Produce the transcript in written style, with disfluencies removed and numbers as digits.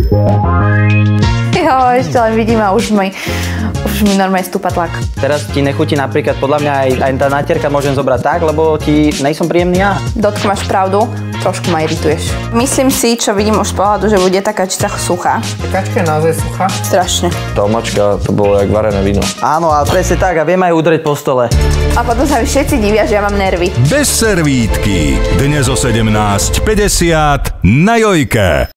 Jo, ešte len vidím a už mi normálne stúpa tlak. Teraz ti nechutí napríklad, podľa mňa aj tá natierka môžem zobrať tak, lebo ti nejsom príjemný ja. Dotko, máš pravdu, trošku ma irituješ. Myslím si, čo vidím už z pohľadu, že bude tá kačica suchá. Kačka je naozaj suchá? Strašne. Tá omačka, to bolo jak varené víno. Áno, a presne tak, a viem aj udrieť po stole. A potom sa mi všetci divia, že ja mám nervy. Bez servítky. Dnes o 17:50 na Jojke.